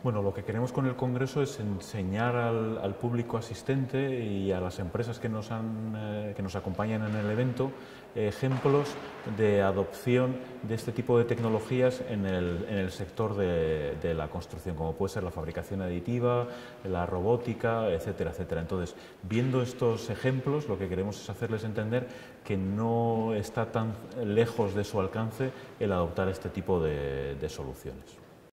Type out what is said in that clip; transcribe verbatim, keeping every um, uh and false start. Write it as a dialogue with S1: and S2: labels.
S1: Bueno, lo que queremos con el Congreso es enseñar al, al público asistente y a las empresas que nos, han, eh, que nos acompañan en el evento ejemplos de adopción de este tipo de tecnologías en el, en el sector de, de la construcción, como puede ser la fabricación aditiva, la robótica, etcétera, etcétera. Entonces, viendo estos ejemplos, lo que queremos es hacerles entender que no está tan lejos de su alcance el adoptar este tipo de, de soluciones.